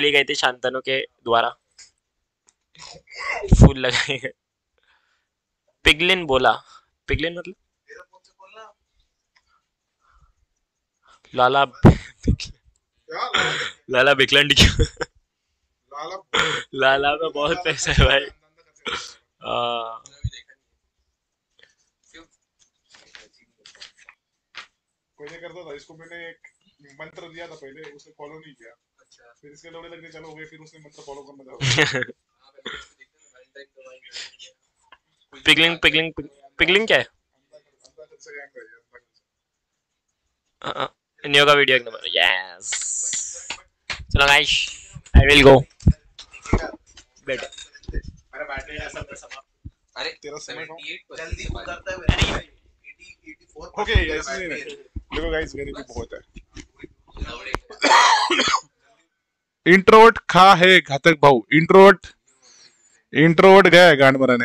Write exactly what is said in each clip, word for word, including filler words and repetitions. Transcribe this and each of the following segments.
चली गई थी शांतनु के द्वारा। फूल लगाए गए। पिगलिन बोला, पिगलिन मतलब लाला लाला बिकलंड क्यों? लाला में बहुत पैसा है भाई। आ, कोई नहीं करता था इसको, मैंने एक मंत्र दिया था पहले, उसने फॉलो नहीं किया। अच्छा। फिर इसके लौड़े लगने चालू हो गए, फिर उसने मंत्र फॉलो करना चालू किया। पिगलिंग पिगलिंग पिगलिंग क्या है? नियो का वीडियो एक नंबर। यस चलो guys, I will go bed. मेरा बैटरी ऐसा समाप्त। अरे तेरा समय जल्दी करता है। ओके ऐसे नहीं है, देखो गाइस गरीबी बहुत है। इंट्रोवर्ट खा है घातक भाऊ। इंट्रोवर्ट इंट्रोवर्ट गया है गांड मराने।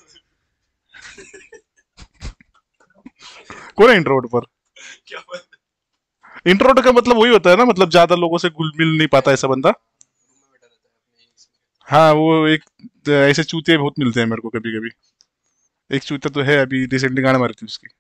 कौन है इंट्रोवर्ट पर? इंट्रोवर्ट का मतलब वही होता है ना, मतलब ज्यादा लोगों से घुल मिल नहीं पाता ऐसा बंदा। हाँ वो एक ऐसे चूतिया बहुत मिलते हैं मेरे को कभी कभी। एक चूतिया तो है, अभी रिसेंटली गाना मारी थी उसकी।